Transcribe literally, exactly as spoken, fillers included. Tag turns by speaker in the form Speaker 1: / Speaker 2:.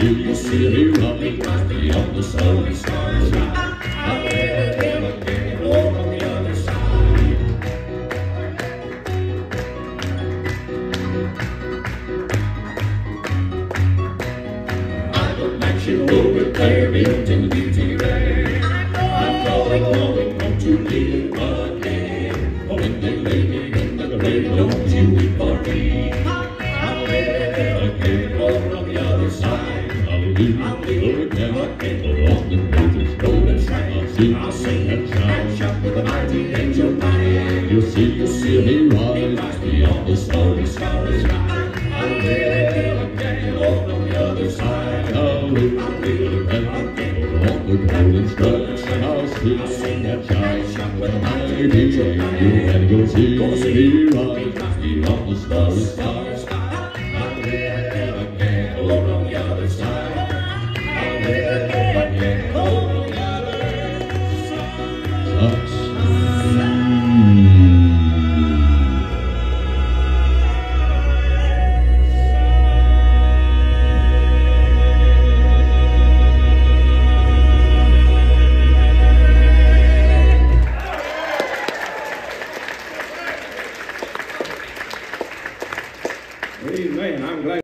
Speaker 1: see you see me running beyond the starry skies. I'll never, never get over on the other side. I don't match you over there, built in the beauty ray. I'm going, going home to live again. Oh, when they lay me in the grave, don't you weep for me. I'll never get over on the other side. I'll live, I'll live again, again. On the greatest golden shrine, I'll sing, I'll sing and shout, shout with a mighty angel mine. You'll see, you'll see me rise beyond the starry skies. I'll live again over on the other side. I'll live, I'll live again on the golden stripes. I'll still sing and shout, shout with a mighty angel mine. And you'll see me rise beyond the starry skies.